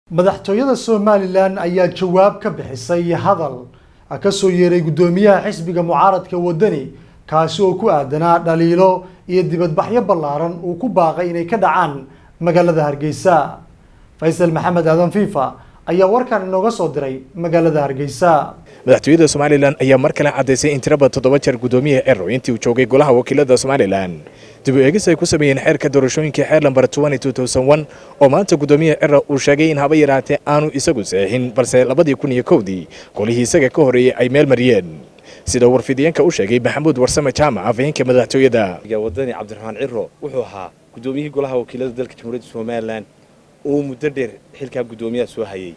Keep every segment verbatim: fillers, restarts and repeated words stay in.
madaxtooyada Somaliland ayaa jawaab ka bixisay hadal ka soo yeeray gudoomiyaha xisbiga mucaaradka wadani kaasi oo ku aadanaa dhaliilo iyo dibadbaxyo ballaaran uu ku baaqay inay ka dhacaan magaalada Hargeysa. Faisal Maxamed Aadan FIFA ayaa warkan inooga soo diray magaalada Hargeysa. madaxtooyada Somaliland ayaa mar kale cadeysay in tiraba toddoba jeer gudoomiyaha Ero intii uu joogay golaha wakiilada Somaliland dib u eegis ay ku sameeyeen xeerka doorashooyinka xeer lambar two thousand one oo maanta gudoomiyaha Ero uu sheegay in haba yaraatee aanu isagu saxiixin balse labadii kun iyo kowdii golihii isaga ka horeeyay ay meel mariyeen sida warfidiyeenka uu sheegay Maxamuud Warsame Jaamac afhayeenka madaxtooyada wadani Cabdiraxmaan Ciro wuxuu ahaa gudoomiyihii golaha wakiilada dalka Jamhuuriyadda Somaliland oo muddo dheer xilka gudoomiyaha soo hayay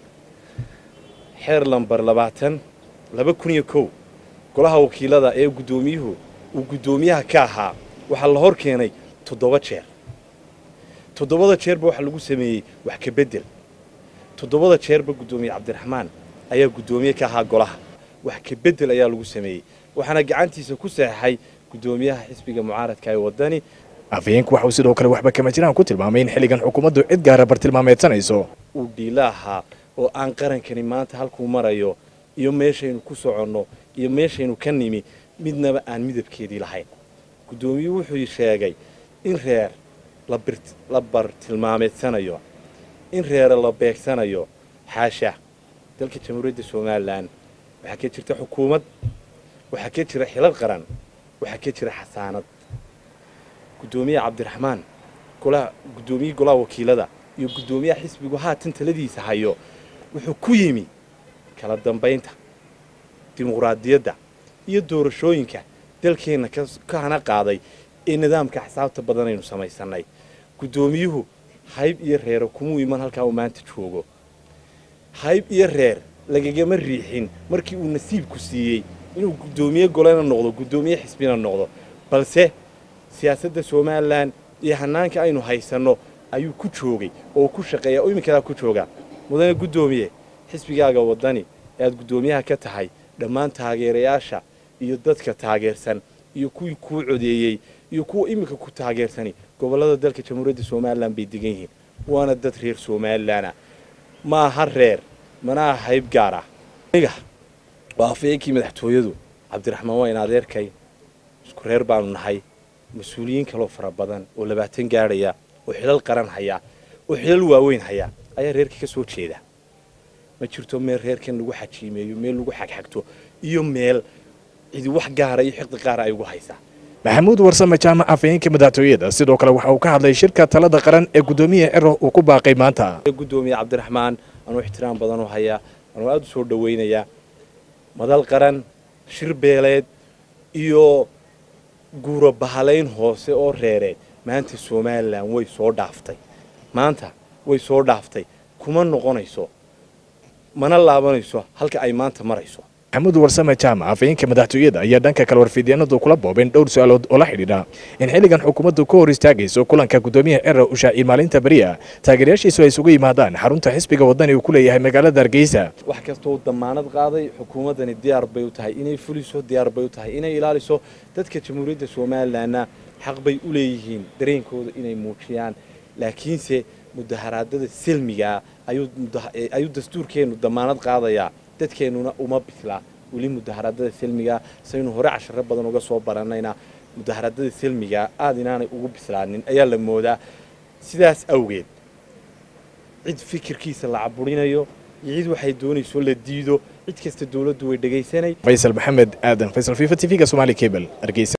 xeer lambar labaatan laba kun iyo kow golaha wakiilada ee gudoomiyuhu uu gudoomiyaha ka ahaa waxa la hor keenay toddoba jeer toddobada jeerba waxa lagu sameeyay wax ka bedel toddobada jeerba gudoomiye Cabdiraxmaan ayaa gudoomiye ka ahaa golaha wax ka bedel ayaa lagu sameeyay waxana gacantiisa ku saxay gudoomiyaha xisbiga mucaaradka ee wadani afhayeenku waxa uu sidoo kale waxba kama jiraan ku tilmaamay in xilligan xukuumaddu cid gaar ah bartilmaameedsanayso uu dhiilaha oo aan qarankani maanta halkuu marayo iyo meeshaynu ku soconno iyo meeshaynu ka nimi midnaba aan midabkeedii lahayn gudoomiyuhu wuxuu sheegay in reer la bir la bartilmaameedsanayo in reer la beegsanayo xaasha dalka Jamhuuriyadda Somaliland waxa ka jirta xukuumad waxa ka jira xilal qaran waxa ka jira xasaanad gudoomiyaha Cabdiraxmaan golaha gudoomiyaha golaha wakiilada iyo gudoomiyaha xisbigu haatan taladiisa hayo wuxuu ku yimi kala dambeynta dimuqraadiyadda iyo doorashooyinka dalkeena ka hana qaaday ee nidaamka xisaabta badan aynu samaysanay gudoomiyuhu hayb iyo reer kuma iman halka uu maanta joogo hayb iyo reer lagagama riixin markii uu nasiib ku siiyay inuu gudoomiye golana noqdo gudoomiye xisbina noqdo balse siyaasadda Somaliland iyo hanaanka aynu haysano ayuu ku joogay oo ku shaqeeya oo imika ku jooga mudane gudoomiye xisbigaaga wadani ee aad gudoomiyaha ka tahay dhammaan taageerayaasha iyo dadka taageersan iyo kuwii ku codeeyay iyo kuwa imika ku taageersani gobolada dalka Jamhuuriyadda Somaliland bay degan yihiin waana dad reer Somaliland ma aha reer mana hayb gaar ah aniga waa afhayeenkii madaxtooyadu Cabdiraxmaan waa in adeerkay isku reer baanu nahay mas'uuliyiin kale oo fara badan oo labaatan gaaraya oo xilal qaran haya oo xilal waaweyn haya ayaa reerka ka soo jeeda ma jirto meel reerkan lagu xajiimeeyo meel lagu xagxagto iyo meel cid wax gaar ah iyo xiqdi qaar ay ugu haysaa Maxamuud Warsame Jaamac afhayeenka madaxtooyada sidoo kale waxa uu ka hadlay shirka talada qaran ee gudoomiyaha Ero uu ku baaqay maanta gudoomiyaha Cabdiraxmaan anu ixtiraam badan u haya anu aad u soo dhaweynaya madal qaran shir beeleed iyo guuro bahaleyn hoose oo reereed maanta Somaliland way soo dhaaftay maanta way soo dhaaftay kuma noqonayso mana laabanayso halka ay maanta marayso Maxamuud Warsame Jaamac afhayeenka madaxtooyada ayaa dhanka kale warfidiyeenadu kula boobeen dhowr su'aalood oo la xidhiidha in xilligan xukuumaddu ka hor istaagayso kulanka gudoomiyaha Ero u shaaciyay maalinta bariya taageerayaashiisu ay isugu yimaadaan xarunta xisbiga wadani uu ku leeyahay magaalada Hargeysa wax kasta oo damaanad qaaday xukuumadani diyaar bay u tahay inay fuliso diyaar bay u tahay inay ilaaliso dadka Jamhuuriyadda Somaliland xaq bay u leeyihiin dareenkooda inay muujiyaan laakiinse mudaharaadada silmiga ayuu ayuu dastuurkeenu damaanad qaadaya dadkeenuna uma bisla wali mudaharaadada silmiga saynu hore casharo badan uga soo baranayna mudaharaadada silmiga aad inaanay ugu bislaanin ayaa la moodaa sidaas awgeed cid fikirkiisa la caburinayo cid waxay doonayso la diido cid kasta dawladdu way dhageysanay Faisal Maxamed Aadan Faisal FIFA T V-ga Somali Cable Hargeysa.